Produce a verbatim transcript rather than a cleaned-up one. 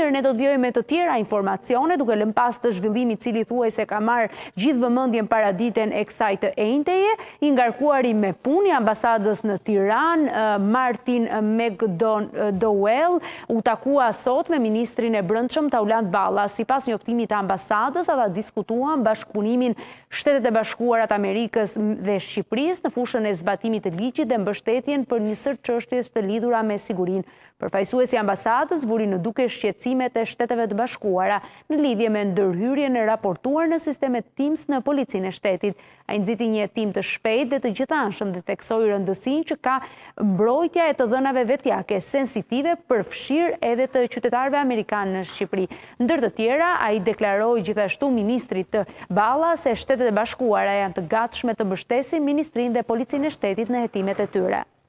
tjetër ne do të vjojmë me të tjera informacione, duke lënë pas të zhvillimit cili thuaj se ka marrë gjithë vëmendjen paraditen e kësaj të enjteje, i ngarkuari me punë i ambasadës në Tiranë, Martin McDowell, u takua sot me ministrin e Brendshëm Taulant Balla. Sipas njoftimit të ambasadës, ata diskutuan bashkëpunimin Shtetet e Bashkuara të Amerikës dhe Shqipërisë në fushën e zbatimit të ligjit dhe mbështetjen për një sër çështjes të lidhura me sigurinë. Përfaqësuesi i ambasadës vuri në duke shqetësimet e Shteteve të Bashkuara në lidhje me ndërhyrjen e raportuar në sistemet Teams në policinë e shtetit. Ai nxiti një hetim të shpejtë dhe të gjithanshëm dhe theksoi rëndësinë që ka mbrojtja e të dhënave vetjake sensitive përfshirë edhe të qytetarëve amerikanë në Shqipëri. Ndër të tjera, ai deklaroi gjithashtu ministrit të Balla se Shtetet e Bashkuara janë të gatshme të mbështesin ministrinë dhe policinë e shtetit në hetimet e tyre.